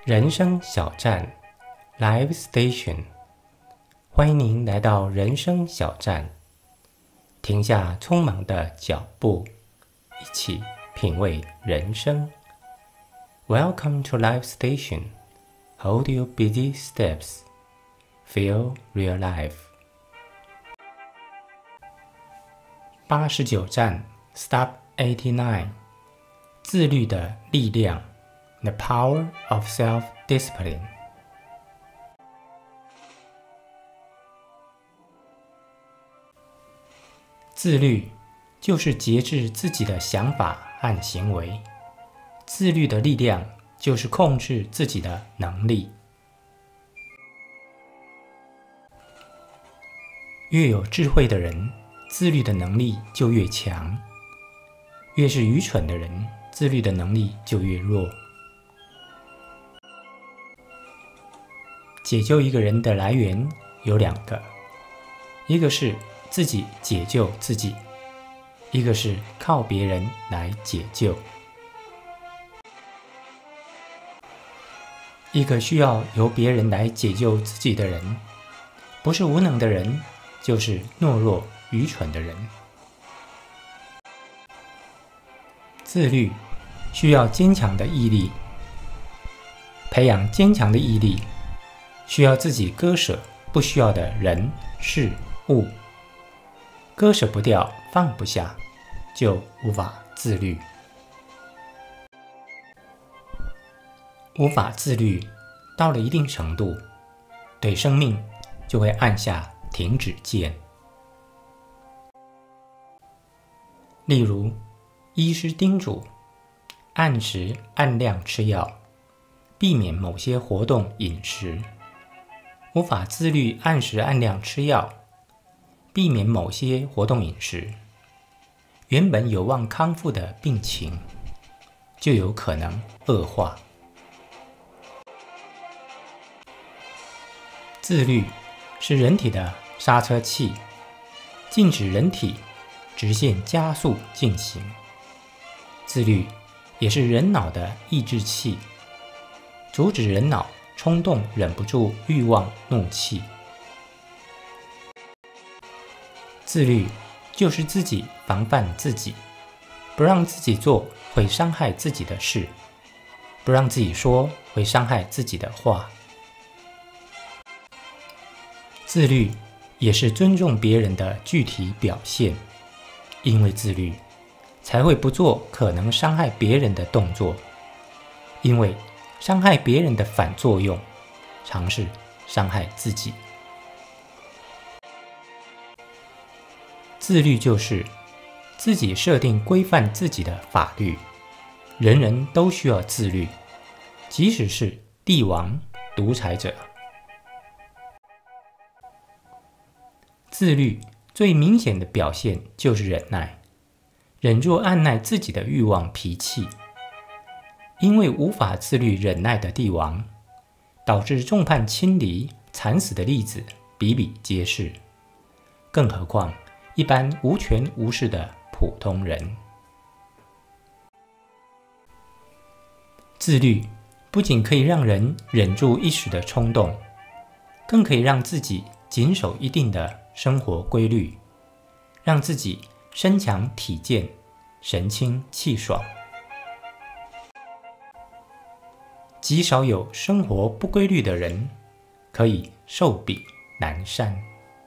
人生小站 Live Station， 欢迎您来到人生小站，停下匆忙的脚步，一起品味人生。Welcome to Live Station. Hold your busy steps. Feel real life. 89站 Stop 89， 自律的力量 The power of self-discipline。 自律就是节制自己的想法和行为，自律的力量就是控制自己的能力。越有智慧的人，自律的能力就越强；越是愚蠢的人，自律的能力就越弱。解救一个人的来源有两个，一个是自己解救自己，一个是靠别人来解救。一个需要由别人来解救自己的人，不是无能的人，就是懦弱愚蠢的人。自律需要坚强的毅力，培养坚强的毅力需要自己割舍不需要的人事物，割舍不掉放不下，就无法自律。无法自律到了一定程度，对生命就会按下停止键。例如，医师叮嘱按时按量吃药，避免某些活动饮食。无法自律按时按量吃药，避免某些活动饮食，原本有望康复的病情就有可能恶化。自律是人体的刹车器，禁止人体直线加速进行。自律也是人脑的抑制器，阻止人脑冲动忍不住欲望怒气。自律就是自己防范自己，不让自己做会伤害自己的事，不让自己说会伤害自己的话。自律也是尊重别人的具体表现，因为自律才会不做可能伤害别人的动作，因为伤害别人的反作用常是伤害自己。自律就是自己设定规范自己的法律，人人都需要自律，即使是帝王、独裁者。自律最明显的表现就是忍耐，忍住按耐自己的欲望脾气。因为无法自律忍耐的帝王，导致众叛亲离、惨死的例子比比皆是，更何况一般无权无势的普通人。自律不仅可以让人忍住一时的冲动，更可以让自己谨守一定的生活规律，让自己身强体健、神清气爽。极少有生活不规律的人可以寿比南山。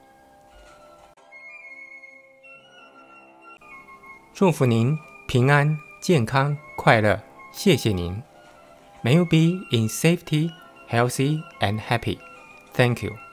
祝福您平安、健康、快乐，谢谢您。May you be in safety, healthy and happy. Thank you.